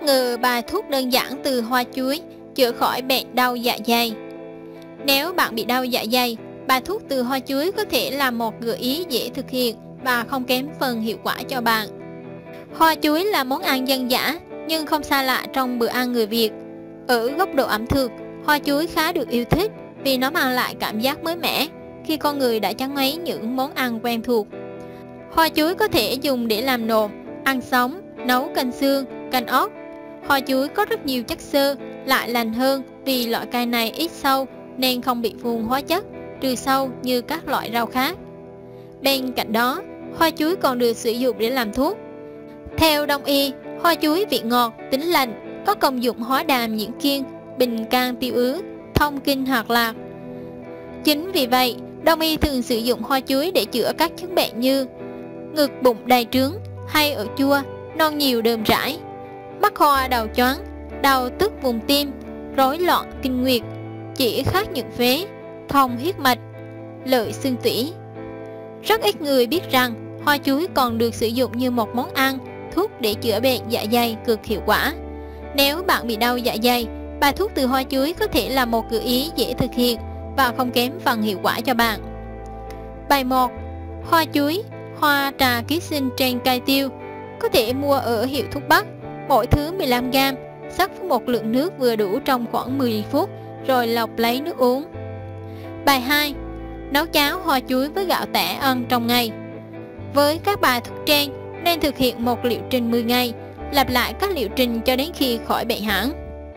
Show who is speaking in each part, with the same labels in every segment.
Speaker 1: Bất ngờ bài thuốc đơn giản từ hoa chuối chữa khỏi bệnh đau dạ dày. Nếu bạn bị đau dạ dày, bài thuốc từ hoa chuối có thể là một gợi ý dễ thực hiện và không kém phần hiệu quả cho bạn. Hoa chuối là món ăn dân dã nhưng không xa lạ trong bữa ăn người Việt. Ở góc độ ẩm thực, hoa chuối khá được yêu thích vì nó mang lại cảm giác mới mẻ khi con người đã chán ngấy những món ăn quen thuộc. Hoa chuối có thể dùng để làm nộm, ăn sống, nấu canh xương, canh ốc. Hoa chuối có rất nhiều chất xơ, lại lành hơn vì loại cây này ít sâu nên không bị phun hóa chất, trừ sâu như các loại rau khác. Bên cạnh đó, hoa chuối còn được sử dụng để làm thuốc. Theo Đông y, hoa chuối vị ngọt, tính lạnh, có công dụng hóa đàm nhiễn kiêng, bình can tiêu ứ, thông kinh hoạt lạc. Chính vì vậy, Đông y thường sử dụng hoa chuối để chữa các chứng bệnh như ngực bụng đầy trướng hay ở chua, non nhiều đờm rãi, mắt hoa đầu choáng, đau tức vùng tim, rối loạn kinh nguyệt, chỉ khát những phế, thông huyết mạch, lợi xương tủy. Rất ít người biết rằng hoa chuối còn được sử dụng như một món ăn, thuốc để chữa bệnh dạ dày cực hiệu quả. Nếu bạn bị đau dạ dày, bài thuốc từ hoa chuối có thể là một gợi ý dễ thực hiện và không kém phần hiệu quả cho bạn. Bài 1. Hoa chuối, hoa trà ký sinh trên cây tiêu. Có thể mua ở hiệu thuốc Bắc, mỗi thứ 15g, sắc với một lượng nước vừa đủ trong khoảng 10 phút, rồi lọc lấy nước uống. Bài 2. Nấu cháo hoa chuối với gạo tẻ ăn trong ngày. Với các bài thuốc trên, nên thực hiện một liệu trình 10 ngày, lặp lại các liệu trình cho đến khi khỏi bệnh hẳn.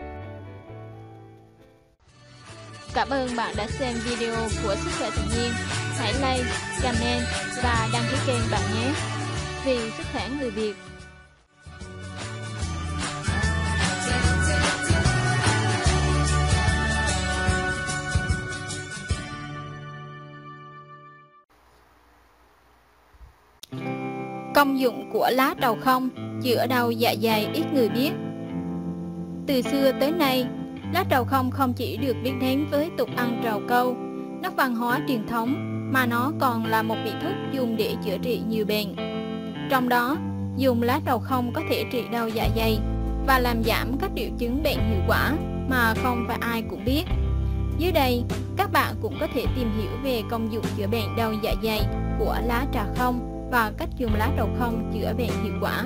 Speaker 1: Cảm ơn bạn đã xem video của Sức khỏe tự nhiên. Hãy like, comment và đăng ký kênh bạn nhé. Vì sức khỏe người Việt. Công dụng của lá trầu không chữa đau dạ dày ít người biết. Từ xưa tới nay, lá trầu không không chỉ được biết đến với tục ăn trầu câu, nét văn hóa truyền thống, mà nó còn là một vị thuốc dùng để chữa trị nhiều bệnh. Trong đó, dùng lá trầu không có thể trị đau dạ dày và làm giảm các triệu chứng bệnh hiệu quả mà không phải ai cũng biết. Dưới đây, các bạn cũng có thể tìm hiểu về công dụng chữa bệnh đau dạ dày của lá trà không và cách dùng lá trầu không chữa bệnh hiệu quả.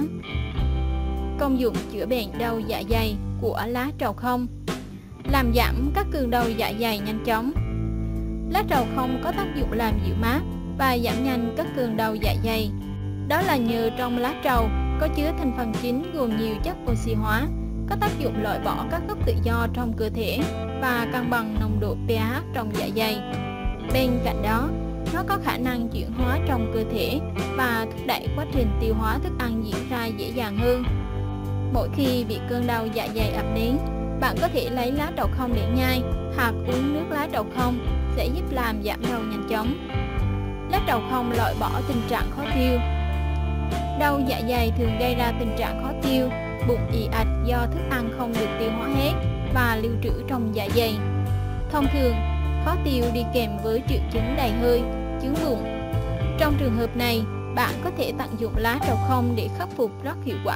Speaker 1: Công dụng chữa bệnh đau dạ dày của lá trầu không: làm giảm các cơn đau dạ dày nhanh chóng. Lá trầu không có tác dụng làm dịu mát và giảm nhanh các cơn đau dạ dày. Đó là nhờ trong lá trầu có chứa thành phần chính gồm nhiều chất oxy hóa, có tác dụng loại bỏ các gốc tự do trong cơ thể và cân bằng nồng độ pH trong dạ dày. Bên cạnh đó, nó có khả năng chuyển hóa trong cơ thể và thúc đẩy quá trình tiêu hóa thức ăn diễn ra dễ dàng hơn. Mỗi khi bị cơn đau dạ dày ập đến, bạn có thể lấy lá trầu không để nhai hoặc uống nước lá trầu không sẽ giúp làm giảm đau nhanh chóng. Lá trầu không loại bỏ tình trạng khó tiêu. Đau dạ dày thường gây ra tình trạng khó tiêu, bụng ì ạch do thức ăn không được tiêu hóa hết và lưu trữ trong dạ dày. Thông thường, khó tiêu đi kèm với triệu chứng đầy hơi, chướng bụng. Trong trường hợp này, bạn có thể tận dụng lá trầu không để khắc phục rất hiệu quả.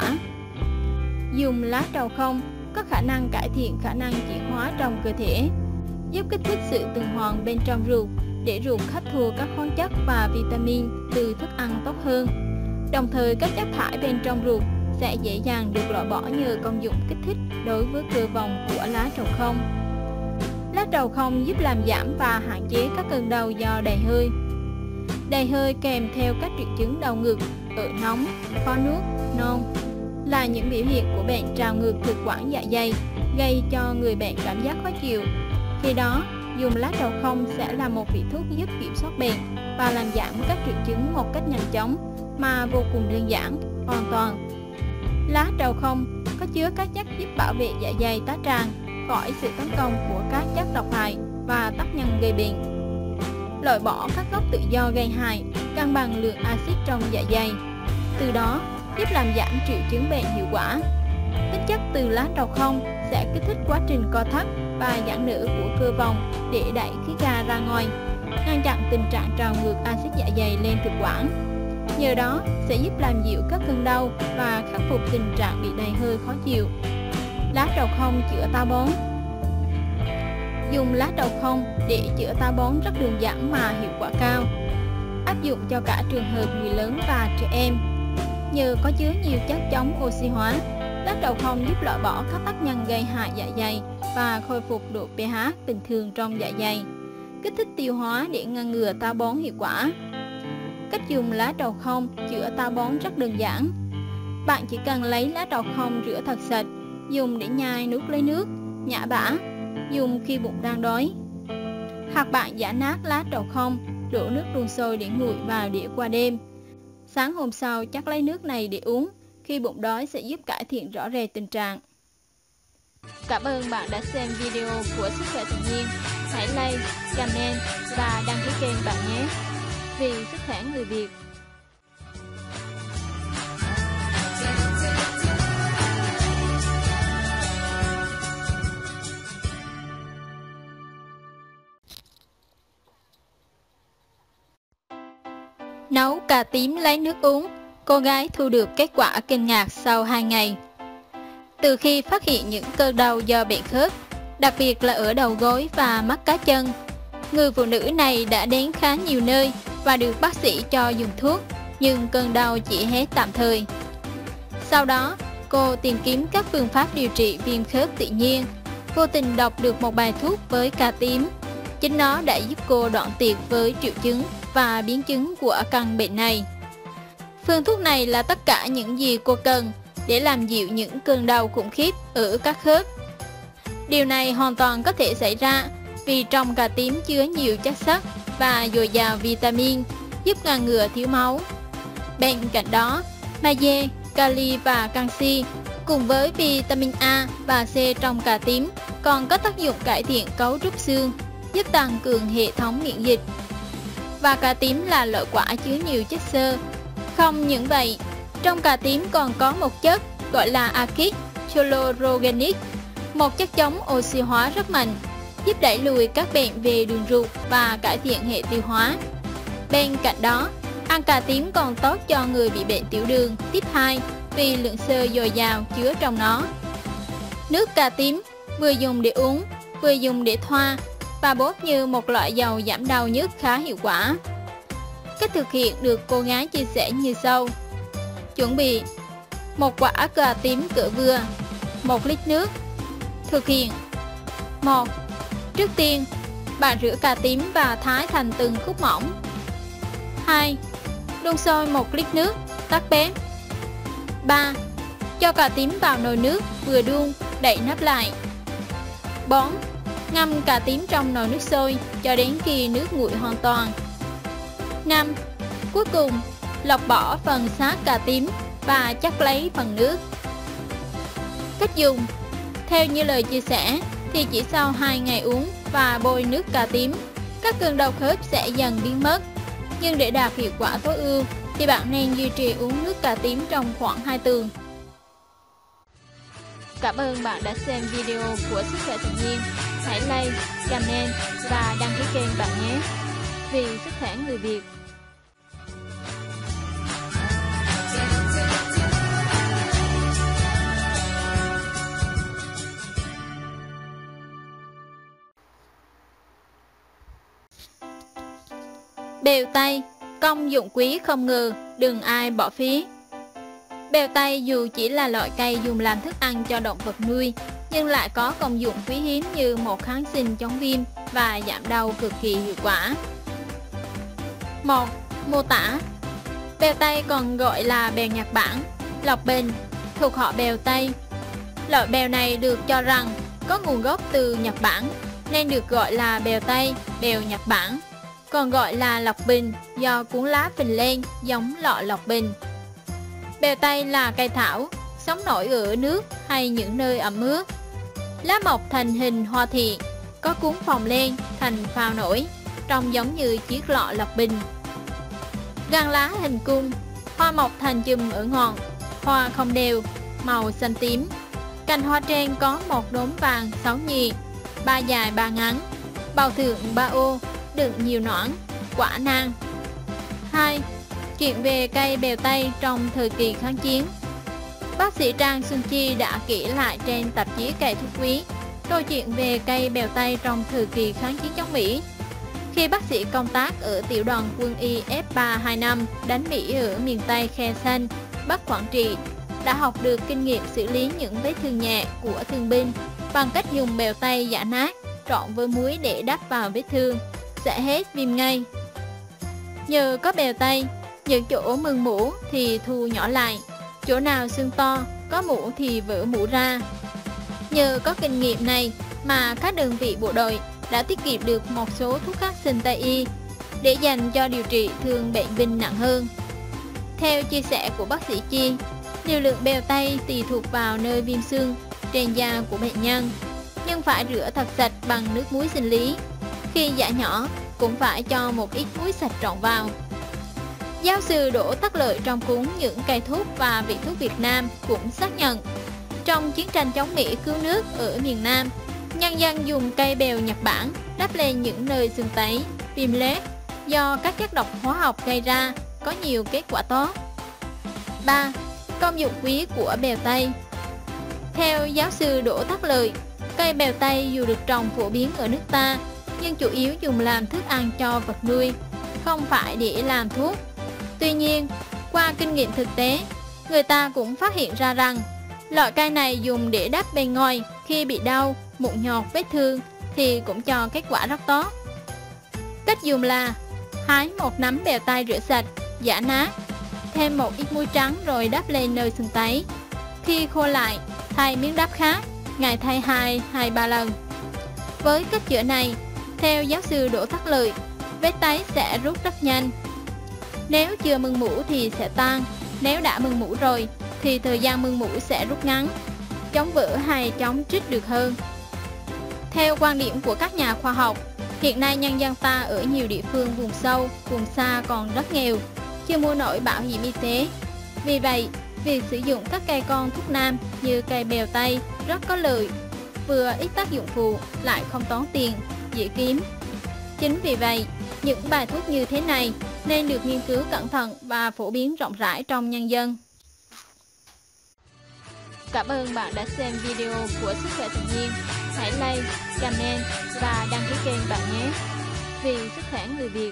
Speaker 1: Dùng lá trầu không có khả năng cải thiện khả năng chuyển hóa trong cơ thể, giúp kích thích sự tuần hoàn bên trong ruột để ruột hấp thu các khoáng chất và vitamin từ thức ăn tốt hơn. Đồng thời, các chất thải bên trong ruột sẽ dễ dàng được loại bỏ nhờ công dụng kích thích đối với cơ vòng của lá trầu không. Lá trầu không giúp làm giảm và hạn chế các cơn đau do đầy hơi. Đầy hơi kèm theo các triệu chứng đau ngực, ợ nóng, khó nuốt, nôn là những biểu hiện của bệnh trào ngược thực quản dạ dày, gây cho người bệnh cảm giác khó chịu. Khi đó, dùng lá trầu không sẽ là một vị thuốc giúp kiểm soát bệnh và làm giảm các triệu chứng một cách nhanh chóng mà vô cùng đơn giản, hoàn toàn. Lá trầu không có chứa các chất giúp bảo vệ dạ dày tá tràng khỏi sự tấn công của các chất độc hại và tác nhân gây bệnh, loại bỏ các gốc tự do gây hại, cân bằng lượng axit trong dạ dày, từ đó giúp làm giảm triệu chứng bệnh hiệu quả. Tính chất từ lá trầu không sẽ kích thích quá trình co thắt và giãn nở của cơ vòng để đẩy khí ga ra ngoài, ngăn chặn tình trạng trào ngược axit dạ dày lên thực quản. Nhờ đó sẽ giúp làm dịu các cơn đau và khắc phục tình trạng bị đầy hơi khó chịu. Lá trầu không chữa táo bón. Dùng lá trầu không để chữa táo bón rất đơn giản mà hiệu quả cao, áp dụng cho cả trường hợp người lớn và trẻ em. Nhờ có chứa nhiều chất chống oxy hóa, lá trầu không giúp loại bỏ các tác nhân gây hại dạ dày và khôi phục độ pH bình thường trong dạ dày, kích thích tiêu hóa để ngăn ngừa táo bón hiệu quả. Cách dùng lá trầu không chữa táo bón rất đơn giản. Bạn chỉ cần lấy lá trầu không rửa thật sạch, dùng để nhai nuốt lấy nước, nhả bã, dùng khi bụng đang đói. Hoặc bạn giã nát lá trầu không, đổ nước đun sôi để nguội vào đĩa qua đêm. Sáng hôm sau chắc lấy nước này để uống, khi bụng đói sẽ giúp cải thiện rõ rệt tình trạng. Cảm ơn bạn đã xem video của Sức khỏe tự nhiên. Hãy like, comment và đăng ký kênh bạn nhé. Vì sức khỏe người Việt. Nấu cà tím lấy nước uống, cô gái thu được kết quả kinh ngạc sau 2 ngày. Từ khi phát hiện những cơn đau do bệnh khớp, đặc biệt là ở đầu gối và mắt cá chân, người phụ nữ này đã đến khá nhiều nơi và được bác sĩ cho dùng thuốc, nhưng cơn đau chỉ hết tạm thời. Sau đó, cô tìm kiếm các phương pháp điều trị viêm khớp tự nhiên, vô tình đọc được một bài thuốc với cà tím. Chính nó đã giúp cô đoạn tuyệt với triệu chứng và biến chứng của căn bệnh này. Phương thuốc này là tất cả những gì cô cần để làm dịu những cơn đau khủng khiếp ở các khớp. Điều này hoàn toàn có thể xảy ra vì trong cà tím chứa nhiều chất sắt và dồi dào vitamin, giúp ngăn ngừa thiếu máu. Bên cạnh đó, magie, kali và canxi cùng với vitamin A và C trong cà tím còn có tác dụng cải thiện cấu trúc xương, giúp tăng cường hệ thống miễn dịch. Và cà tím là loại quả chứa nhiều chất xơ. Không những vậy, trong cà tím còn có một chất gọi là acid chlorogenic, một chất chống oxy hóa rất mạnh, giúp đẩy lùi các bệnh về đường ruột và cải thiện hệ tiêu hóa. Bên cạnh đó, ăn cà tím còn tốt cho người bị bệnh tiểu đường type 2 vì lượng xơ dồi dào chứa trong nó. Nước cà tím vừa dùng để uống, vừa dùng để thoa và bốt như một loại dầu giảm đau nhức khá hiệu quả. Cách thực hiện được cô gái chia sẻ như sau. Chuẩn bị: một quả cà tím cỡ vừa, 1 lít nước. Thực hiện: 1. Trước tiên, bạn rửa cà tím và thái thành từng khúc mỏng. 2. Đun sôi 1 lít nước, tắt bếp. 3. Cho cà tím vào nồi nước, vừa đun, đậy nắp lại. 4. Ngâm cà tím trong nồi nước sôi cho đến khi nước nguội hoàn toàn. 5. Cuối cùng, lọc bỏ phần xác cà tím và chắc lấy phần nước. Cách dùng: theo như lời chia sẻ thì chỉ sau 2 ngày uống và bôi nước cà tím, các cơn đau khớp sẽ dần biến mất. Nhưng để đạt hiệu quả tối ưu thì bạn nên duy trì uống nước cà tím trong khoảng 2 tuần. Cảm ơn bạn đã xem video của Sức khỏe tự nhiên. Hãy like, comment và đăng ký kênh bạn nhé. Vì sức khỏe người Việt. Bèo Tây, công dụng quý không ngờ, đừng ai bỏ phí. Bèo Tây dù chỉ là loại cây dùng làm thức ăn cho động vật nuôi, nhưng lại có công dụng quý hiếm như một kháng sinh chống viêm và giảm đau cực kỳ hiệu quả. 1. Mô tả: bèo Tây còn gọi là bèo Nhật Bản, lộc bình, thuộc họ bèo Tây. Loại bèo này được cho rằng có nguồn gốc từ Nhật Bản nên được gọi là bèo Tây, bèo Nhật Bản, còn gọi là lộc bình do cuốn lá phình lên giống lọ lộc bình. Bèo Tây là cây thảo, sống nổi ở nước hay những nơi ẩm ướt. Lá mọc thành hình hoa thị, có cuốn phồng lên thành phao nổi, trông giống như chiếc lọ lộc bình. Găng lá hình cung, hoa mọc thành chùm ở ngọn, hoa không đều, màu xanh tím. Cành hoa trên có một đốm vàng 6 nhì, 3 dài 3 ngắn, bào thượng 3 ô, đựng nhiều nõn, quả nang. 2. Chuyện về cây bèo Tây trong thời kỳ kháng chiến. Bác sĩ Trang Xuân Chi đã kể lại trên tạp chí Cây thuốc quý câu chuyện về cây bèo Tây trong thời kỳ kháng chiến chống Mỹ. Khi bác sĩ công tác ở tiểu đoàn quân y F325 đánh Mỹ ở miền Tây Khe Xanh, Bắc Quảng Trị, đã học được kinh nghiệm xử lý những vết thương nhẹ của thương binh bằng cách dùng bèo Tây giã nát trộn với muối để đắp vào vết thương, sẽ hết viêm ngay. Nhờ có bèo Tây, những chỗ mừng mũ thì thu nhỏ lại, chỗ nào xương to, có mũ thì vỡ mũ ra. Nhờ có kinh nghiệm này mà các đơn vị bộ đội đã tiết kiệm được một số thuốc kháng sinh Tây y để dành cho điều trị thương bệnh binh nặng hơn. Theo chia sẻ của bác sĩ Chi, liều lượng bèo Tây tùy thuộc vào nơi viêm xương trên da của bệnh nhân, nhưng phải rửa thật sạch bằng nước muối sinh lý. Khi giã nhỏ cũng phải cho một ít muối sạch trộn vào. Giáo sư Đỗ Tất Lợi trong cuốn Những cây thuốc và vị thuốc Việt Nam cũng xác nhận, trong chiến tranh chống Mỹ cứu nước ở miền Nam, nhân dân dùng cây bèo Nhật Bản đắp lên những nơi sưng tấy, viêm loét do các chất độc hóa học gây ra có nhiều kết quả tốt. 3. Công dụng quý của bèo Tây. Theo giáo sư Đỗ Tất Lợi, cây bèo Tây dù được trồng phổ biến ở nước ta, nhưng chủ yếu dùng làm thức ăn cho vật nuôi, không phải để làm thuốc. Tuy nhiên, qua kinh nghiệm thực tế, người ta cũng phát hiện ra rằng loại cây này dùng để đắp bên ngoài khi bị đau, mụn nhọt vết thương thì cũng cho kết quả rất tốt. Cách dùng là hái một nắm bèo Tây rửa sạch, giã nát, thêm một ít muối trắng rồi đắp lên nơi sưng tấy. Khi khô lại, thay miếng đắp khác, ngày thay 2 hay 3 lần. Với cách chữa này, theo giáo sư Đỗ Tất Lợi, vết tấy sẽ rút rất nhanh. Nếu chưa mưng mủ thì sẽ tan, nếu đã mưng mủ rồi thì thời gian mưng mủ sẽ rút ngắn, chống vỡ hay chống trích được hơn. Theo quan điểm của các nhà khoa học, hiện nay nhân dân ta ở nhiều địa phương vùng sâu, vùng xa còn rất nghèo, chưa mua nổi bảo hiểm y tế. Vì vậy, việc sử dụng các cây con thuốc nam như cây bèo Tây rất có lợi, vừa ít tác dụng phụ lại không tốn tiền, dễ kiếm. Chính vì vậy, những bài thuốc như thế này nên được nghiên cứu cẩn thận và phổ biến rộng rãi trong nhân dân. Cảm ơn bạn đã xem video của Sức khỏe tự nhiên. Hãy like, comment và đăng ký kênh bạn nhé. Vì sức khỏe người Việt.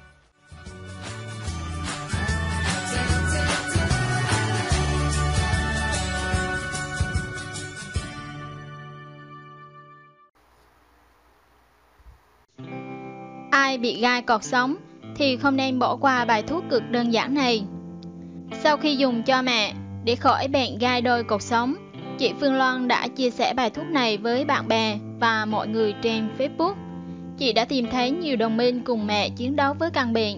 Speaker 1: Ai bị gai cột sống thì không nên bỏ qua bài thuốc cực đơn giản này. Sau khi dùng cho mẹ để khỏi bệnh gai đôi cột sống, chị Phương Loan đã chia sẻ bài thuốc này với bạn bè và mọi người trên Facebook. Chị đã tìm thấy nhiều đồng minh cùng mẹ chiến đấu với căn bệnh.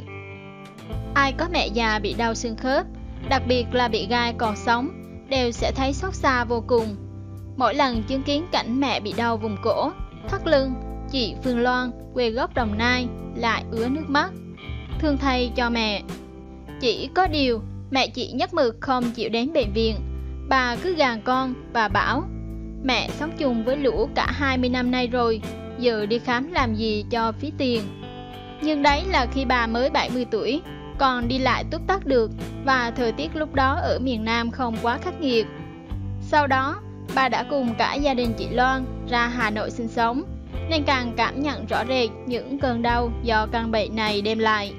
Speaker 1: Ai có mẹ già bị đau xương khớp, đặc biệt là bị gai cột sống, đều sẽ thấy xót xa vô cùng. Mỗi lần chứng kiến cảnh mẹ bị đau vùng cổ, thắt lưng, chị Phương Loan, quê gốc Đồng Nai, lại ứa nước mắt, thương thay cho mẹ. Chỉ có điều, mẹ chị nhất mực không chịu đến bệnh viện. Bà cứ gàn con và bảo, mẹ sống chung với lũ cả 20 năm nay rồi, giờ đi khám làm gì cho phí tiền. Nhưng đấy là khi bà mới 70 tuổi, còn đi lại túc tắc được, và thời tiết lúc đó ở miền Nam không quá khắc nghiệt. Sau đó, bà đã cùng cả gia đình chị Loan ra Hà Nội sinh sống, nên càng cảm nhận rõ rệt những cơn đau do căn bệnh này đem lại.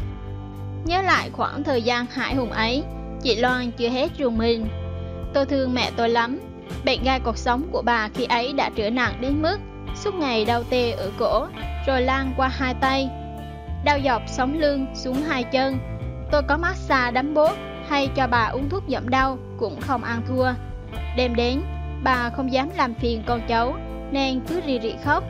Speaker 1: Nhớ lại khoảng thời gian hãi hùng ấy, chị Loan chưa hết rùng mình. Tôi thương mẹ tôi lắm. Bệnh gai cột sống của bà khi ấy đã trở nặng đến mức suốt ngày đau tê ở cổ, rồi lan qua hai tay, đau dọc sống lưng xuống hai chân. Tôi có massage đấm bốt hay cho bà uống thuốc giảm đau cũng không ăn thua. Đêm đến, bà không dám làm phiền con cháu nên cứ rì rì khóc.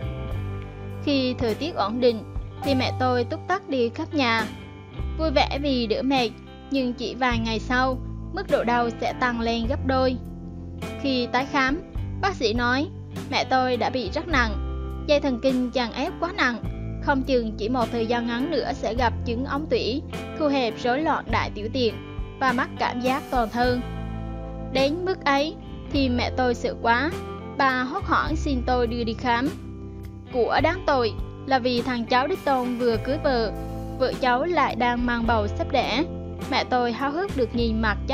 Speaker 1: Khi thời tiết ổn định thì mẹ tôi túc tắc đi khắp nhà, vui vẻ vì đỡ mệt, nhưng chỉ vài ngày sau, mức độ đau sẽ tăng lên gấp đôi. Khi tái khám, bác sĩ nói mẹ tôi đã bị rất nặng, dây thần kinh chằng ép quá nặng, không chừng chỉ một thời gian ngắn nữa sẽ gặp chứng ống tủy, thu hẹp rối loạn đại tiểu tiện và mắc cảm giác toàn thân. Đến mức ấy thì mẹ tôi sợ quá, bà hốt hoảng xin tôi đưa đi khám. Của đáng tội là vì thằng cháu đích tôn vừa cưới vợ cháu lại đang mang bầu sắp đẻ. Mẹ tôi háo hức được nhìn mặt chất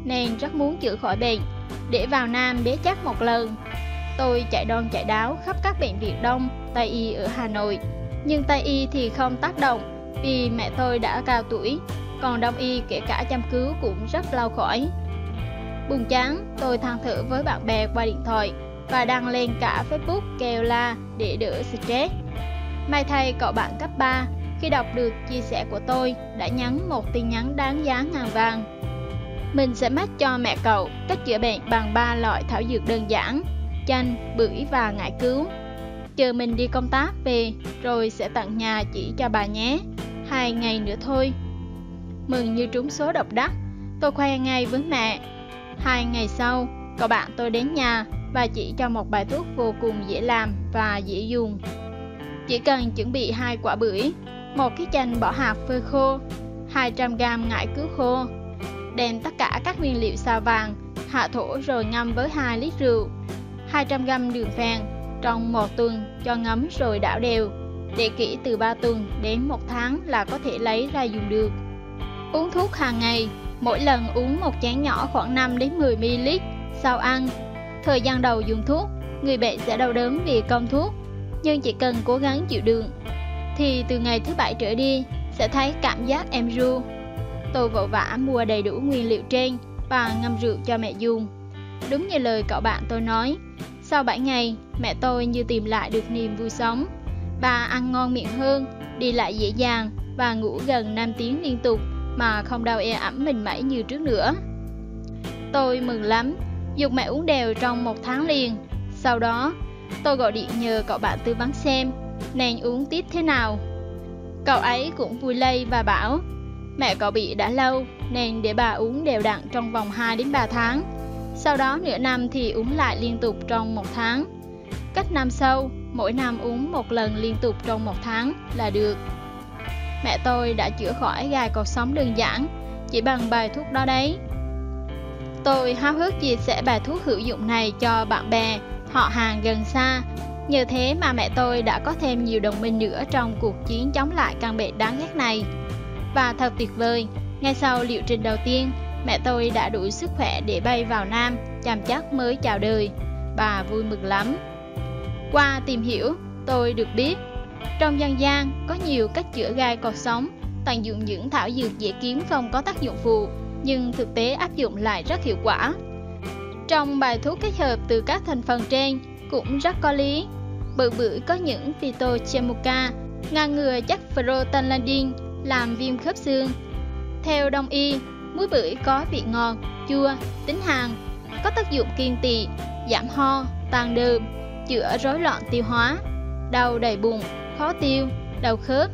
Speaker 1: nên rất muốn chữa khỏi bệnh để vào Nam bế chắc một lần. Tôi chạy đon chạy đáo khắp các bệnh viện Đông, Tây y ở Hà Nội, nhưng Tây y thì không tác động vì mẹ tôi đã cao tuổi, còn Đông y kể cả chăm cứu cũng rất lâu khỏi. Buồn chán, tôi than thở với bạn bè qua điện thoại và đăng lên cả Facebook kêu la để đỡ stress. May thay cậu bạn cấp 3 khi đọc được chia sẻ của tôi đã nhắn một tin nhắn đáng giá ngàn vàng. Mình sẽ mách cho mẹ cậu cách chữa bệnh bằng 3 loại thảo dược đơn giản: chanh, bưởi và ngải cứu. Chờ mình đi công tác về rồi sẽ tận nhà chỉ cho bà nhé. 2 ngày nữa thôi. Mừng như trúng số độc đắc, tôi khoe ngay với mẹ. 2 ngày sau, cậu bạn tôi đến nhà và chỉ cho một bài thuốc vô cùng dễ làm và dễ dùng. Chỉ cần chuẩn bị 2 quả bưởi, 1 cái chanh bỏ hạt phơi khô, 200g ngải cứu khô. Đem tất cả các nguyên liệu sao vàng, hạ thổ rồi ngâm với 2 lít rượu, 200g đường phèn trong 1 tuần cho ngấm rồi đảo đều. Để kỹ từ 3 tuần đến 1 tháng là có thể lấy ra dùng được. Uống thuốc hàng ngày, mỗi lần uống một chén nhỏ khoảng 5 đến 10 ml sau ăn. Thời gian đầu dùng thuốc, người bệnh sẽ đau đớn vì công thuốc, nhưng chỉ cần cố gắng chịu đựng thì từ ngày thứ 7 trở đi sẽ thấy cảm giác êm ru. Tôi vội vã mua đầy đủ nguyên liệu trên và ngâm rượu cho mẹ dùng. Đúng như lời cậu bạn tôi nói, sau 7 ngày, mẹ tôi như tìm lại được niềm vui sống. Bà ăn ngon miệng hơn, đi lại dễ dàng và ngủ gần 5 tiếng liên tục mà không đau ê ẩm mình mẩy như trước nữa. Tôi mừng lắm, giục mẹ uống đều trong 1 tháng liền. Sau đó, tôi gọi điện nhờ cậu bạn tư vấn xem nên uống tiếp thế nào. Cậu ấy cũng vui lây và bảo mẹ cậu bị đã lâu nên để bà uống đều đặn trong vòng 2 đến 3 tháng. Sau đó nửa năm thì uống lại liên tục trong 1 tháng. Cách năm sau, mỗi năm uống 1 lần liên tục trong 1 tháng là được. Mẹ tôi đã chữa khỏi gai cột sống đơn giản chỉ bằng bài thuốc đó đấy. Tôi háo hức chia sẻ bài thuốc hữu dụng này cho bạn bè, họ hàng gần xa. Nhờ thế mà mẹ tôi đã có thêm nhiều đồng minh nữa trong cuộc chiến chống lại căn bệnh đáng ghét này. Và thật tuyệt vời, ngay sau liệu trình đầu tiên, mẹ tôi đã đủ sức khỏe để bay vào Nam, chăm chắc mới chào đời. Bà vui mừng lắm. Qua tìm hiểu, tôi được biết, trong dân gian có nhiều cách chữa gai cột sống, tận dụng những thảo dược dễ kiếm không có tác dụng phụ, nhưng thực tế áp dụng lại rất hiệu quả. Trong bài thuốc kết hợp từ các thành phần trên cũng rất có lý. Bưởi có những phytochemica ngăn ngừa chất prostaglandin làm viêm khớp xương. Theo Đông y, muối bưởi có vị ngọt, chua, tính hàn, có tác dụng kiêng tỵ, giảm ho, tan đờm, chữa rối loạn tiêu hóa, đau đầy bụng, khó tiêu, đau khớp.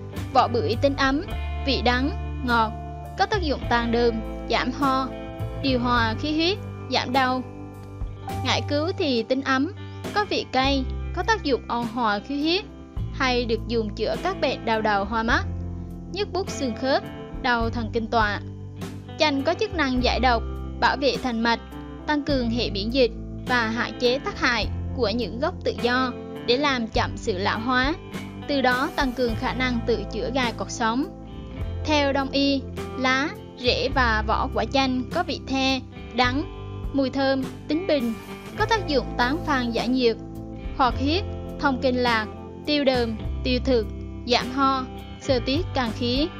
Speaker 1: Vỏ bưởi tính ấm, vị đắng, ngọt, có tác dụng tan đờm, giảm ho, điều hòa khí huyết, giảm đau. Ngải cứu thì tính ấm, có vị cay, có tác dụng ôn hòa khí huyết, hay được dùng chữa các bệnh đau đầu hoa mắt, nhức buốt xương khớp, đau thần kinh tọa. Chanh có chức năng giải độc, bảo vệ thành mạch, tăng cường hệ miễn dịch và hạn chế tác hại của những gốc tự do để làm chậm sự lão hóa, từ đó tăng cường khả năng tự chữa gai cột sống. Theo Đông y, lá, rễ và vỏ quả chanh có vị the, đắng, mùi thơm, tính bình, có tác dụng tán phan giải nhiệt, hoạt huyết, thông kinh lạc, tiêu đờm, tiêu thực, giảm ho, xơ tiết càn khí.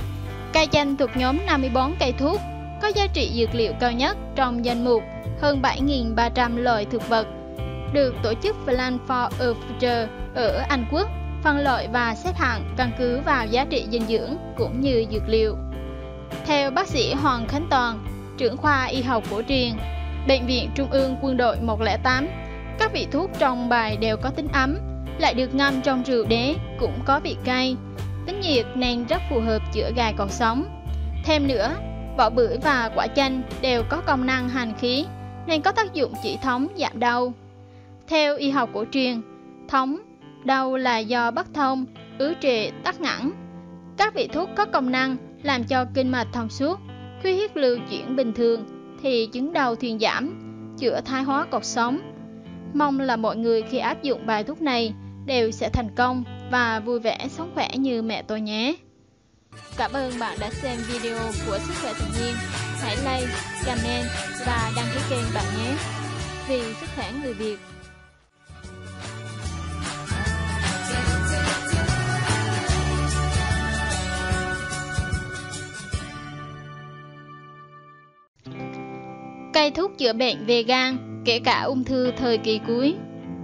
Speaker 1: Cây chanh thuộc nhóm 54 cây thuốc, có giá trị dược liệu cao nhất trong danh mục hơn 7.300 loài thực vật, được tổ chức Plant for a Future ở Anh Quốc phân loại và xếp hạng căn cứ vào giá trị dinh dưỡng cũng như dược liệu. Theo bác sĩ Hoàng Khánh Toàn, trưởng khoa y học cổ truyền, Bệnh viện Trung ương Quân đội 108, các vị thuốc trong bài đều có tính ấm, lại được ngâm trong rượu đế cũng có vị cay, tính nhiệt nên rất phù hợp chữa gai cột sống. Thêm nữa, vỏ bưởi và quả chanh đều có công năng hành khí nên có tác dụng trị thống giảm đau. Theo y học cổ truyền, thống, đau là do bất thông, ứ trệ, tắc nghẽn. Các vị thuốc có công năng làm cho kinh mạch thông suốt, khí huyết lưu chuyển bình thường thì chứng đau thuyên giảm, chữa thái hóa cột sống. Mong là mọi người khi áp dụng bài thuốc này đều sẽ thành công và vui vẻ sống khỏe như mẹ tôi nhé. Cảm ơn bạn đã xem video của Sức khỏe tự nhiên. hãy like, comment và đăng ký kênh bạn nhé. Vì sức khỏe người Việt. Cây thuốc chữa bệnh về gan, kể cả ung thư thời kỳ cuối.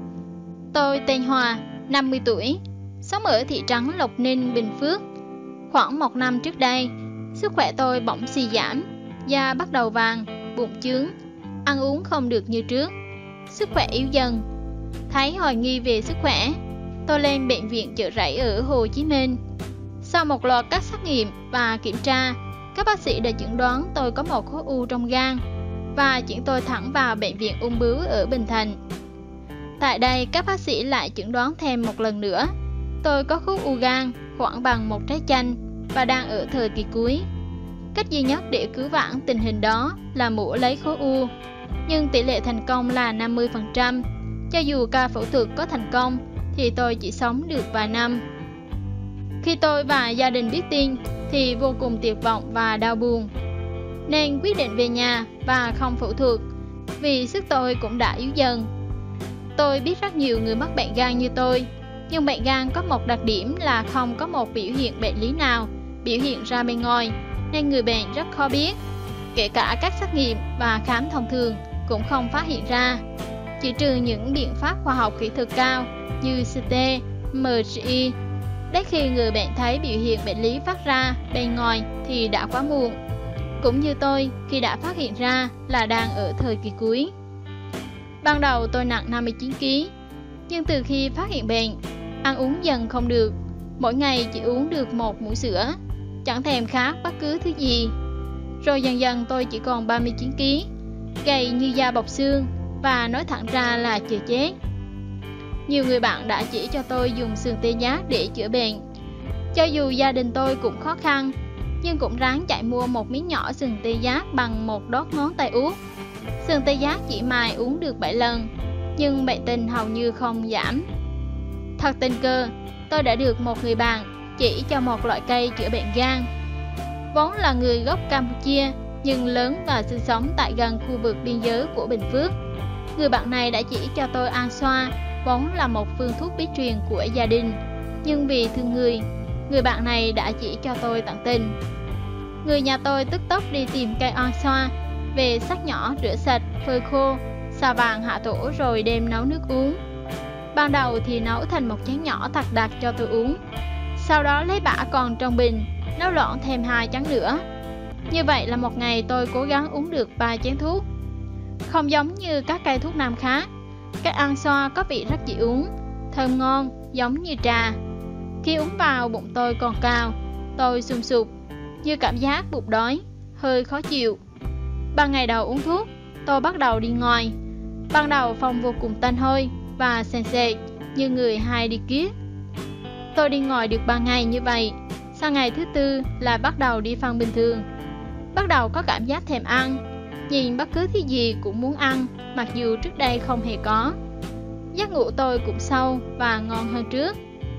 Speaker 1: Tôi tên Hòa, 50 tuổi, sống ở thị trấn Lộc Ninh, Bình Phước. Khoảng 1 năm trước đây, sức khỏe tôi bỗng suy giảm, da bắt đầu vàng, bụng chướng, ăn uống không được như trước, sức khỏe yếu dần. Thấy hoài nghi về sức khỏe, tôi lên bệnh viện Chợ Rẫy ở Hồ Chí Minh. Sau một loạt các xét nghiệm và kiểm tra, các bác sĩ đã chẩn đoán tôi có một khối u trong gan và chuyển tôi thẳng vào bệnh viện ung bướu ở Bình Thạnh. Tại đây, các bác sĩ lại chẩn đoán thêm một lần nữa, tôi có khối u gan khoảng bằng một trái chanh và đang ở thời kỳ cuối. Cách duy nhất để cứu vãn tình hình đó là mổ lấy khối u, nhưng tỷ lệ thành công là 50%. Cho dù ca phẫu thuật có thành công thì tôi chỉ sống được vài năm. Khi tôi và gia đình biết tin thì vô cùng tuyệt vọng và đau buồn, nên quyết định về nhà và không phẫu thuật, vì sức tôi cũng đã yếu dần. Tôi biết rất nhiều người mắc bệnh gan như tôi, nhưng bệnh gan có một đặc điểm là không có một biểu hiện bệnh lý nào biểu hiện ra bên ngoài, nên người bệnh rất khó biết. Kể cả các xét nghiệm và khám thông thường cũng không phát hiện ra, chỉ trừ những biện pháp khoa học kỹ thuật cao như CT, MRI. Đến khi người bệnh thấy biểu hiện bệnh lý phát ra bên ngoài thì đã quá muộn. Cũng như tôi, khi đã phát hiện ra là đang ở thời kỳ cuối. Ban đầu tôi nặng 59 kg, nhưng từ khi phát hiện bệnh, ăn uống dần không được, mỗi ngày chỉ uống được 1 muỗng sữa, chẳng thèm khát bất cứ thứ gì. Rồi dần dần tôi chỉ còn 39 kg, gầy như da bọc xương và nói thẳng ra là chờ chết. Nhiều người bạn đã chỉ cho tôi dùng sừng tê giác để chữa bệnh. Cho dù gia đình tôi cũng khó khăn, nhưng cũng ráng chạy mua một miếng nhỏ sừng tê giác bằng một đốt ngón tay út. Sừng tê giác chỉ mài uống được 7 lần, nhưng bệnh tình hầu như không giảm. Thật tình cờ, tôi đã được một người bạn chỉ cho một loại cây chữa bệnh gan. Vốn là người gốc Campuchia, nhưng lớn và sinh sống tại gần khu vực biên giới của Bình Phước. Người bạn này đã chỉ cho tôi ăn xoa, vốn là một phương thuốc bí truyền của gia đình. Nhưng vì thương người bạn này đã chỉ cho tôi tận tình. Người nhà tôi tức tốc đi tìm cây ăn xoa, về sắc nhỏ rửa sạch, phơi khô, xào vàng hạ tổ rồi đem nấu nước uống. Ban đầu thì nấu thành một chén nhỏ thật đặc cho tôi uống. Sau đó lấy bã còn trong bình, nấu loãng thêm 2 chén nữa. Như vậy là một ngày tôi cố gắng uống được 3 chén thuốc. Không giống như các cây thuốc nam khác, cây ăn xoa có vị rất dễ uống, thơm ngon, giống như trà. Khi uống vào bụng tôi còn cao, tôi sùng sục, như cảm giác bụng đói, hơi khó chịu. 3 ngày đầu uống thuốc, tôi bắt đầu đi ngoài. Ban đầu phòng vô cùng tanh hôi và sền sệt như người hay đi kiết. Tôi đi ngoài được 3 ngày như vậy, sang ngày thứ 4 là bắt đầu đi phân bình thường. Bắt đầu có cảm giác thèm ăn, nhìn bất cứ thứ gì cũng muốn ăn, mặc dù trước đây không hề có. Giấc ngủ tôi cũng sâu và ngon hơn trước.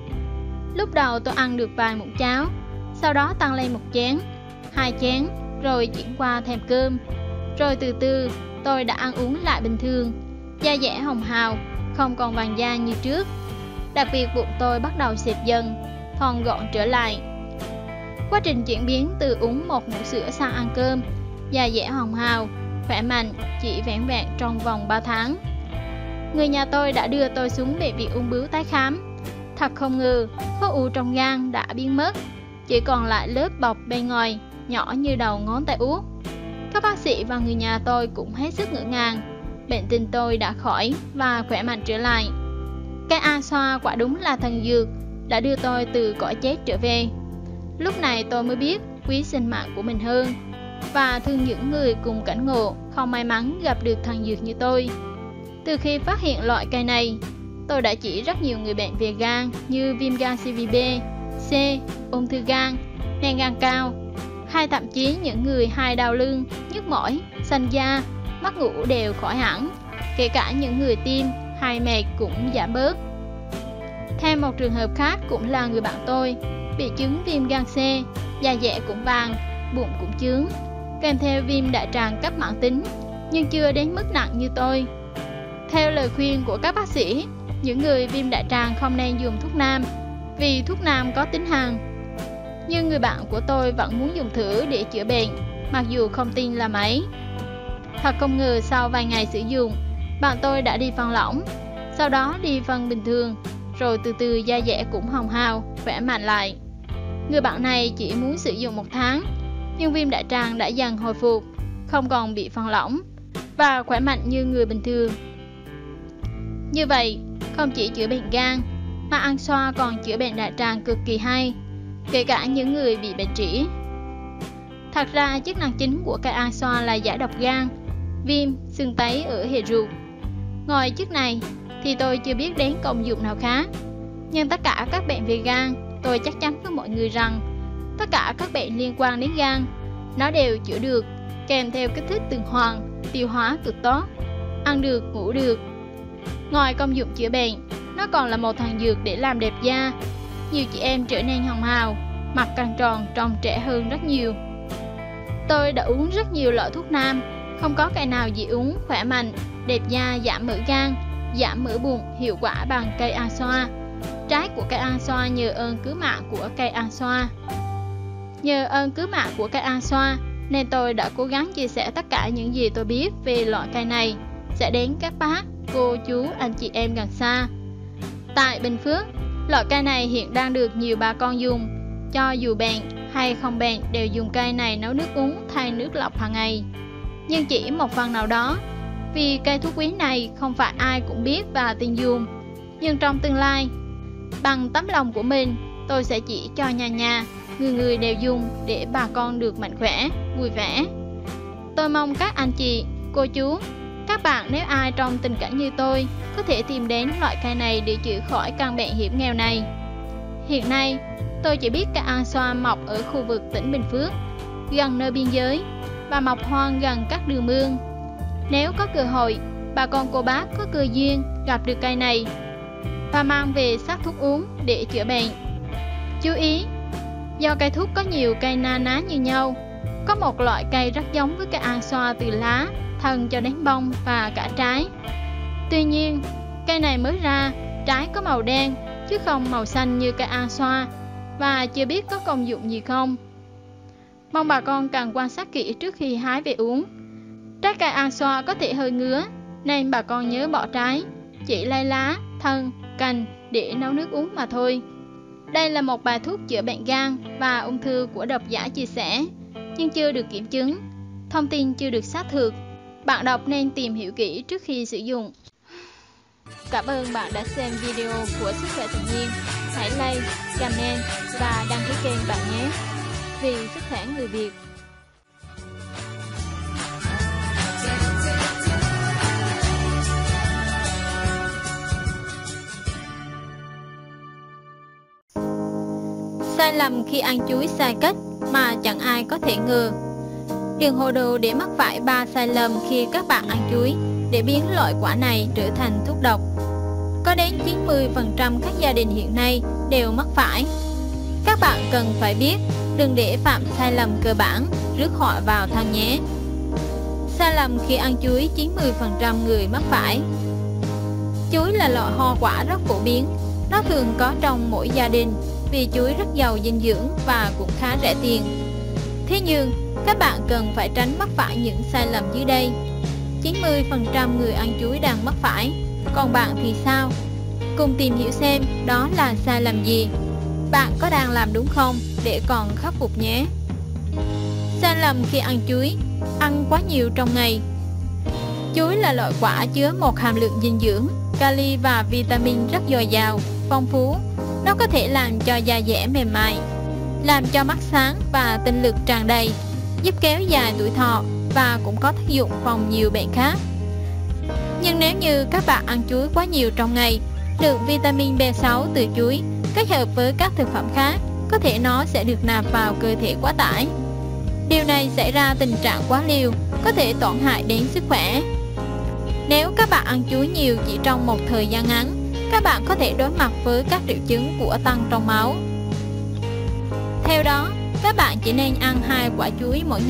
Speaker 1: Lúc đầu tôi ăn được vài muỗng cháo, sau đó tăng lên 1 chén, 2 chén, rồi chuyển qua thèm cơm. Rồi từ từ tôi đã ăn uống lại bình thường, da dẻ hồng hào, không còn vàng da như trước. Đặc biệt bụng tôi bắt đầu xẹp dần, thon gọn trở lại. Quá trình chuyển biến từ uống 1 muỗng sữa sang ăn cơm, da dẻ hồng hào, khỏe mạnh chỉ vẻn vẹn trong vòng 3 tháng. Người nhà tôi đã đưa tôi xuống bệnh viện ung bướu tái khám. Thật không ngờ, khối u trong gan đã biến mất, chỉ còn lại lớp bọc bên ngoài, nhỏ như đầu ngón tay út. Các bác sĩ và người nhà tôi cũng hết sức ngỡ ngàng. Bệnh tình tôi đã khỏi và khỏe mạnh trở lại. Cây an xoa quả đúng là thần dược, đã đưa tôi từ cõi chết trở về. Lúc này tôi mới biết quý sinh mạng của mình hơn, và thương những người cùng cảnh ngộ không may mắn gặp được thần dược như tôi. Từ khi phát hiện loại cây này, tôi đã chỉ rất nhiều người bệnh về gan như viêm gan CVB, C, ung thư gan, men gan cao, hay thậm chí những người hay đau lưng, nhức mỏi, xanh da, mất ngủ đều khỏi hẳn. Kể cả những người tim hay mệt cũng giảm bớt. Thêm một trường hợp khác cũng là người bạn tôi, bị chứng viêm gan C, da dẻ cũng vàng, bụng cũng chướng. kèm theo viêm đại tràng cấp mãn tính, nhưng chưa đến mức nặng như tôi. Theo lời khuyên của các bác sĩ, những người viêm đại tràng không nên dùng thuốc nam, vì thuốc nam có tính hàn. Nhưng người bạn của tôi vẫn muốn dùng thử để chữa bệnh, mặc dù không tin là mấy. Thật không ngờ sau vài ngày sử dụng, bạn tôi đã đi phân lỏng, sau đó đi phân bình thường, rồi từ từ da dẻ cũng hồng hào, khỏe mạnh lại. Người bạn này chỉ muốn sử dụng 1 tháng, nhưng viêm đại tràng đã dần hồi phục, không còn bị phân lỏng và khỏe mạnh như người bình thường. Như vậy, không chỉ chữa bệnh gan, mà ăn xoa còn chữa bệnh đại tràng cực kỳ hay, kể cả những người bị bệnh trĩ. Thật ra chức năng chính của cây ăn xoa là giải độc gan, viêm, sưng tấy ở hệ ruột. Ngoài chức này thì tôi chưa biết đến công dụng nào khác. Nhưng tất cả các bệnh về gan, tôi chắc chắn với mọi người rằng tất cả các bệnh liên quan đến gan, nó đều chữa được, kèm theo kích thích tuần hoàn, tiêu hóa cực tốt, ăn được, ngủ được. Ngoài công dụng chữa bệnh, nó còn là một thần dược để làm đẹp da. Nhiều chị em trở nên hồng hào, mặt căng tròn, trông trẻ hơn rất nhiều. Tôi đã uống rất nhiều loại thuốc nam, không có cây nào dễ uống, khỏe mạnh, đẹp da, giảm mỡ gan, giảm mỡ bụng hiệu quả bằng cây ăn xoa. Trái của cây ăn xoa nhờ ơn cứu mạng của cây ăn xoa. Nhờ ơn cứu mạng của cây ăn xoa nên tôi đã cố gắng chia sẻ tất cả những gì tôi biết về loại cây này sẽ đến các bác, cô, chú, anh chị em gần xa. Tại Bình Phước, loại cây này hiện đang được nhiều bà con dùng, cho dù bệnh hay không bệnh đều dùng cây này nấu nước uống thay nước lọc hàng ngày. Nhưng chỉ một phần nào đó, vì cây thuốc quý này không phải ai cũng biết và tin dùng. Nhưng trong tương lai, bằng tấm lòng của mình, tôi sẽ chỉ cho nhà người người đều dùng để bà con được mạnh khỏe, vui vẻ. Tôi mong các anh chị, cô chú, các bạn nếu ai trong tình cảnh như tôi có thể tìm đến loại cây này để chữa khỏi căn bệnh hiểm nghèo này. Hiện nay, tôi chỉ biết cây ăn xoa mọc ở khu vực tỉnh Bình Phước, gần nơi biên giới và mọc hoang gần các đường mương. Nếu có cơ hội, bà con cô bác có cơ duyên gặp được cây này và mang về sắc thuốc uống để chữa bệnh. Chú ý, do cây thuốc có nhiều cây na ná như nhau, có một loại cây rất giống với cây ăn xoa từ lá, thân cho đến bông và cả trái. Tuy nhiên, cây này mới ra, trái có màu đen chứ không màu xanh như cây ăn xoa và chưa biết có công dụng gì không. Mong bà con cần quan sát kỹ trước khi hái về uống. Trái cây ăn xoa có thể hơi ngứa nên bà con nhớ bỏ trái, chỉ lấy lá, thân, cành để nấu nước uống mà thôi. Đây là một bài thuốc chữa bệnh gan và ung thư của độc giả chia sẻ, nhưng chưa được kiểm chứng, thông tin chưa được xác thực. Bạn đọc nên tìm hiểu kỹ trước khi sử dụng. Cảm ơn bạn đã xem video của Sức khỏe tự nhiên. Hãy like, comment và đăng ký kênh bạn nhé. Vì sức khỏe người Việt. Sai lầm khi ăn chuối sai cách mà chẳng ai có thể ngờ. Đừng hồ đồ để mắc phải 3 sai lầm khi các bạn ăn chuối để biến loại quả này trở thành thuốc độc. Có đến 90% các gia đình hiện nay đều mắc phải. Các bạn cần phải biết, đừng để phạm sai lầm cơ bản, rước họa vào thân nhé. Sai lầm khi ăn chuối 90% người mắc phải. Chuối là loại hoa quả rất phổ biến, nó thường có trong mỗi gia đình vì chuối rất giàu dinh dưỡng và cũng khá rẻ tiền. Thế nhưng, các bạn cần phải tránh mắc phải những sai lầm dưới đây. 90% người ăn chuối đang mắc phải, còn bạn thì sao? Cùng tìm hiểu xem đó là sai lầm gì. Bạn có đang làm đúng không để còn khắc phục nhé. Sai lầm khi ăn chuối: ăn quá nhiều trong ngày. Chuối là loại quả chứa một hàm lượng dinh dưỡng, kali và vitamin rất dồi dào, phong phú. Nó có thể làm cho da dẻ mềm mại, làm cho mắt sáng và tinh lực tràn đầy, giúp kéo dài tuổi thọ và cũng có tác dụng phòng nhiều bệnh khác. Nhưng nếu như các bạn ăn chuối quá nhiều trong ngày, lượng vitamin B6 từ chuối kết hợp với các thực phẩm khác, có thể nó sẽ được nạp vào cơ thể quá tải. Điều này xảy ra tình trạng quá liều, có thể tổn hại đến sức khỏe. Nếu các bạn ăn chuối nhiều chỉ trong một thời gian ngắn, các bạn có thể đối mặt với các triệu chứng của tăng trong máu. Theo đó, các bạn chỉ nên ăn 2 quả chuối mỗi ngày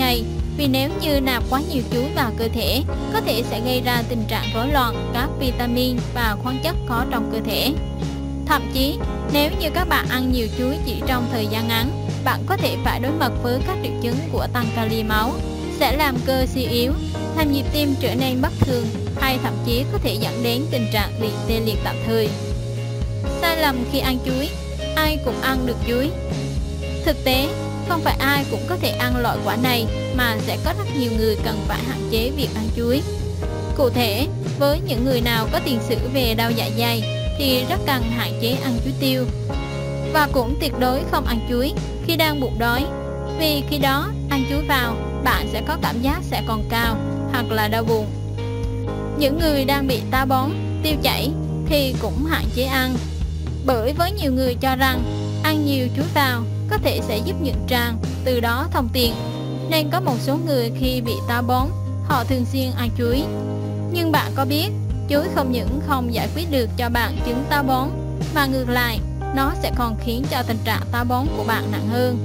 Speaker 1: vì nếu như nạp quá nhiều chuối vào cơ thể, có thể sẽ gây ra tình trạng rối loạn các vitamin và khoáng chất có trong cơ thể. Thậm chí, nếu như các bạn ăn nhiều chuối chỉ trong thời gian ngắn, bạn có thể phải đối mặt với các triệu chứng của tăng kali máu, sẽ làm cơ suy yếu, làm nhịp tim trở nên bất thường, hay thậm chí có thể dẫn đến tình trạng bị tê liệt tạm thời. Sai lầm khi ăn chuối. Ai cũng ăn được chuối. Thực tế, không phải ai cũng có thể ăn loại quả này, mà sẽ có rất nhiều người cần phải hạn chế việc ăn chuối. Cụ thể, với những người nào có tiền sử về đau dạ dày thì rất cần hạn chế ăn chuối tiêu. Và cũng tuyệt đối không ăn chuối khi đang bụng đói, vì khi đó ăn chuối vào, bạn sẽ có cảm giác sẽ còn cao hoặc là đau bụng. Những người đang bị táo bón, tiêu chảy thì cũng hạn chế ăn, bởi với nhiều người cho rằng ăn nhiều chuối vào có thể sẽ giúp nhuận tràng, từ đó thông tiện, nên có một số người khi bị táo bón, họ thường xuyên ăn chuối. Nhưng bạn có biết, chuối không những không giải quyết được cho bạn chứng táo bón, mà ngược lại, nó sẽ còn khiến cho tình trạng táo bón của bạn nặng hơn.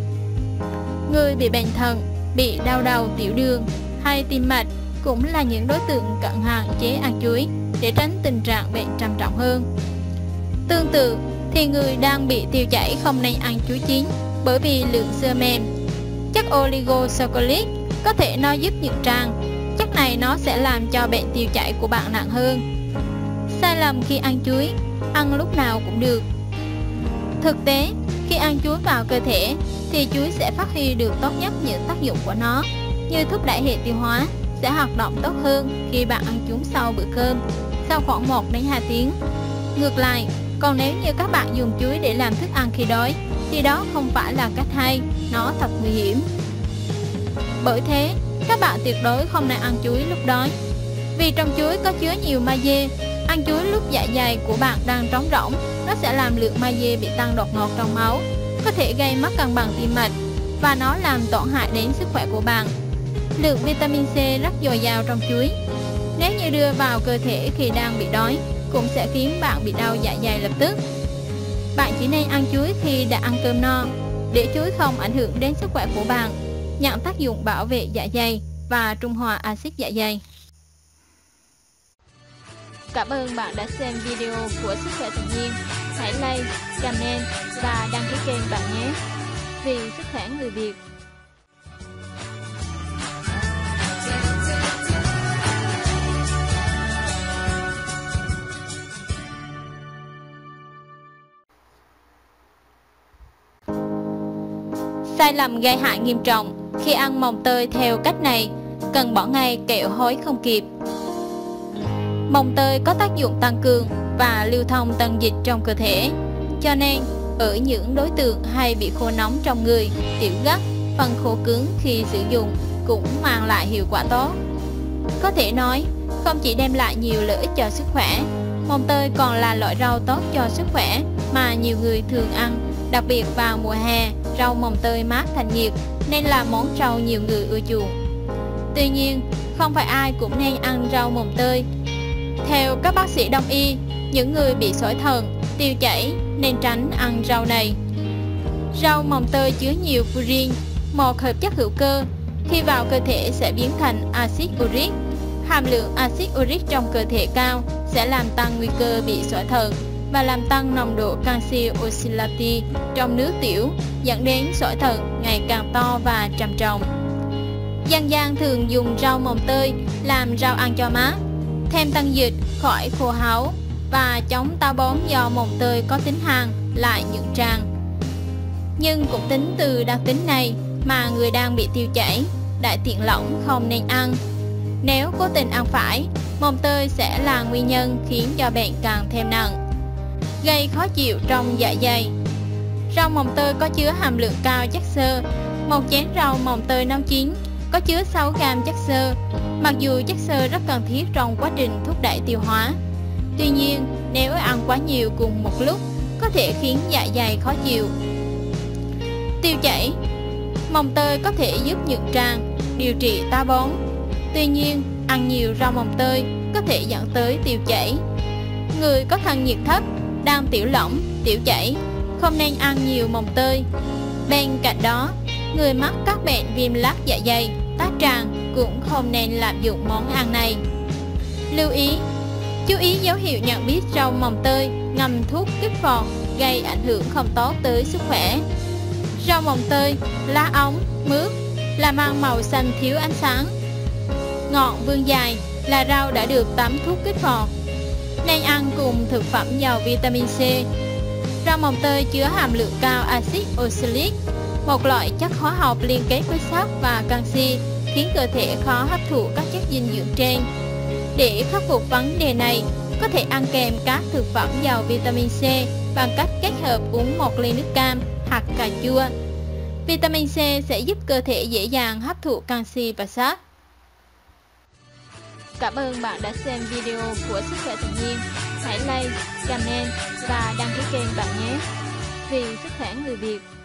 Speaker 1: Người bị bệnh thận, bị đau đầu tiểu đường hay tim mạch cũng là những đối tượng cần hạn chế ăn chuối để tránh tình trạng bệnh trầm trọng hơn. Tương tự thì người đang bị tiêu chảy không nên ăn chuối chín, bởi vì lượng xơ mềm, chất oligosaccharide có thể nó giúp nhuận tràng. Chất này nó sẽ làm cho bệnh tiêu chảy của bạn nặng hơn. Sai lầm khi ăn chuối. Ăn lúc nào cũng được. Thực tế, khi ăn chuối vào cơ thể thì chuối sẽ phát huy được tốt nhất những tác dụng của nó, như thúc đẩy hệ tiêu hóa, sẽ hoạt động tốt hơn khi bạn ăn chúng sau bữa cơm, sau khoảng 1 đến 2 tiếng. Ngược lại, còn nếu như các bạn dùng chuối để làm thức ăn khi đói thì đó không phải là cách hay, nó thật nguy hiểm. Bởi thế, các bạn tuyệt đối không nên ăn chuối lúc đói, vì trong chuối có chứa nhiều magie. Ăn chuối lúc dạ dày của bạn đang trống rỗng, nó sẽ làm lượng magie bị tăng đột ngột trong máu, có thể gây mất cân bằng tim mạch và nó làm tổn hại đến sức khỏe của bạn. Lượng vitamin C rất dồi dào trong chuối, nếu như đưa vào cơ thể khi đang bị đói, cũng sẽ khiến bạn bị đau dạ dày lập tức. Bạn chỉ nên ăn chuối khi đã ăn cơm no, để chuối không ảnh hưởng đến sức khỏe của bạn, nhận tác dụng bảo vệ dạ dày và trung hòa axit dạ dày. Cảm ơn bạn đã xem video của Sức khỏe tự nhiên. Hãy like, comment và đăng ký kênh bạn nhé. Vì sức khỏe người Việt. Sai lầm gây hại nghiêm trọng. Khi ăn mồng tơi theo cách này, cần bỏ ngay kẻo hối không kịp. Mồng tơi có tác dụng tăng cường và lưu thông tân dịch trong cơ thể, cho nên ở những đối tượng hay bị khô nóng trong người, tiểu gắt, phần khô cứng khi sử dụng cũng mang lại hiệu quả tốt. Có thể nói, không chỉ đem lại nhiều lợi ích cho sức khỏe, mồng tơi còn là loại rau tốt cho sức khỏe mà nhiều người thường ăn, đặc biệt vào mùa hè, rau mồng tơi mát thanh nhiệt nên là món rau nhiều người ưa chuộng. Tuy nhiên, không phải ai cũng nên ăn rau mồng tơi. Theo các bác sĩ đông y, những người bị sỏi thận, tiêu chảy nên tránh ăn rau này. Rau mồng tơi chứa nhiều purin, một hợp chất hữu cơ, khi vào cơ thể sẽ biến thành axit uric. Hàm lượng axit uric trong cơ thể cao sẽ làm tăng nguy cơ bị sỏi thận và làm tăng nồng độ canxi oxalate trong nước tiểu, dẫn đến sỏi thận ngày càng to và trầm trọng. Dân gian thường dùng rau mồng tơi làm rau ăn cho mát, thêm tăng dịch, khỏi khô háu và chống táo bón do mồng tơi có tính hàn, lại nhuận tràng. Nhưng cũng tính từ đặc tính này mà người đang bị tiêu chảy, đại tiện lỏng không nên ăn. Nếu cố tình ăn phải, mồng tơi sẽ là nguyên nhân khiến cho bệnh càng thêm nặng, gây khó chịu trong dạ dày. Rau mồng tơi có chứa hàm lượng cao chất xơ. Một chén rau mồng tơi nấu chín có chứa 6 gram chất xơ. Mặc dù chất xơ rất cần thiết trong quá trình thúc đẩy tiêu hóa, tuy nhiên nếu ăn quá nhiều cùng một lúc có thể khiến dạ dày khó chịu. Tiêu chảy. Mồng tơi có thể giúp nhuận tràng, điều trị táo bón. Tuy nhiên, ăn nhiều rau mồng tơi có thể dẫn tới tiêu chảy. Người có thân nhiệt thấp, đang tiểu lỏng, tiểu chảy không nên ăn nhiều mồng tơi. Bên cạnh đó, người mắc các bệnh viêm lết dạ dày tá tràng cũng không nên lạm dụng món ăn này. Lưu ý: chú ý dấu hiệu nhận biết rau mồng tơi ngâm thuốc kích phọt gây ảnh hưởng không tốt tới sức khỏe. Rau mồng tơi, lá ống, mướp làm ăn màu xanh thiếu ánh sáng. Ngọn vương dài là rau đã được tắm thuốc kích phọt, nên ăn cùng thực phẩm giàu vitamin C. Rau mồng tơi chứa hàm lượng cao axit oxalic, một loại chất hóa học liên kết với sắt và canxi, khiến cơ thể khó hấp thụ các chất dinh dưỡng trên. Để khắc phục vấn đề này, có thể ăn kèm các thực phẩm giàu vitamin C bằng cách kết hợp uống 1 ly nước cam hoặc cà chua. Vitamin C sẽ giúp cơ thể dễ dàng hấp thụ canxi và sắt. Cảm ơn bạn đã xem video của Sức khỏe tự nhiên. Hãy like, comment và đăng ký kênh bạn nhé. Vì sức khỏe người Việt.